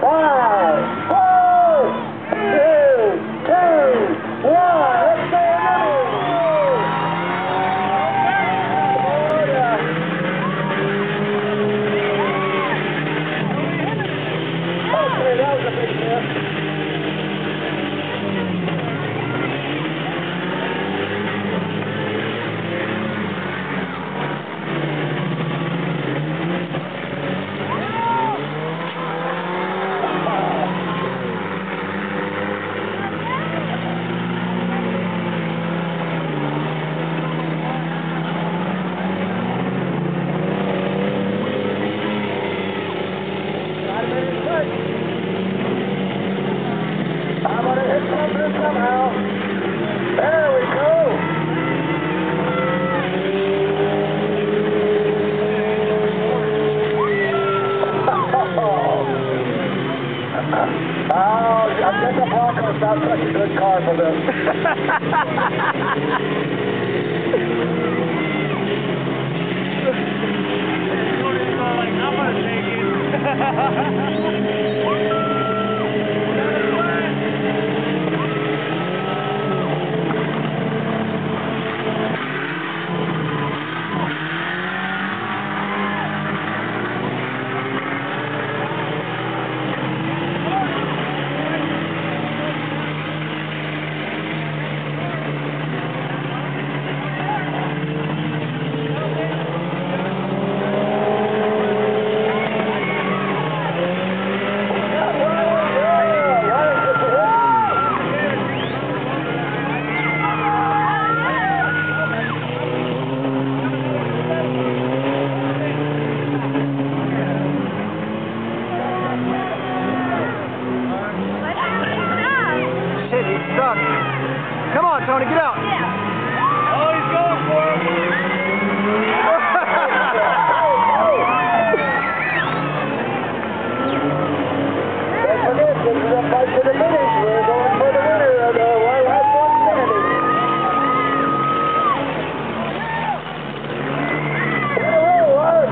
I'm gonna hit something somehow. There we go. Oh, I think the Bronco's not such a good car for this. I'm gonna take it. Come on, Tony, get out. Yeah. Oh, he's going for it. Don't forget, this is a fight to the finish. We're going for the winner of the White House One Standing. Get away, Ward.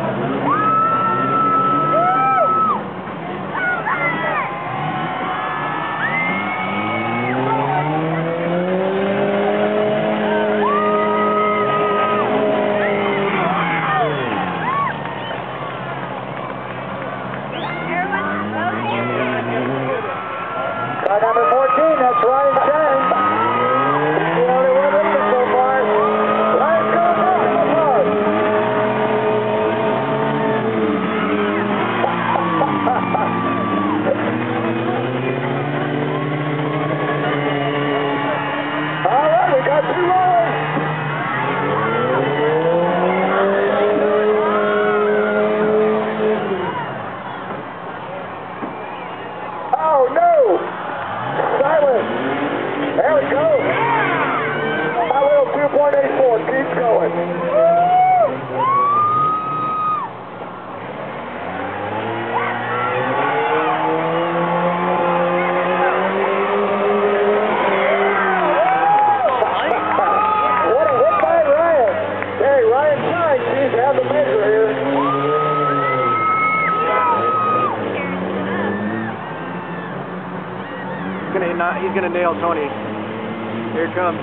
Car number 14, that's Ryan Chang. He's the only one leading so far. Ryan's going back to the front. All right, we got 2 runners. Oh, no. Silence. There we go. My little 2.84 keeps going. What a hit by Ryan. Hey, Ryan Shine seems to have the measure here. He's gonna nail Tony. Here it comes.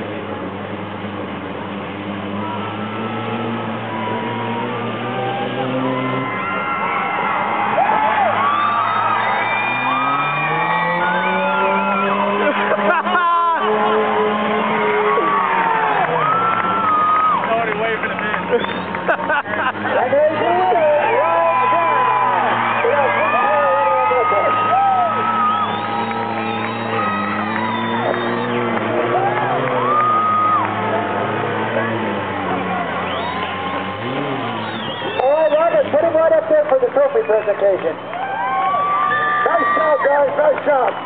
Tony waving him in. And there's the winner, Ryan Shine. We have 6 more on the Put him right up there for the trophy presentation. Nice job, guys. Nice job.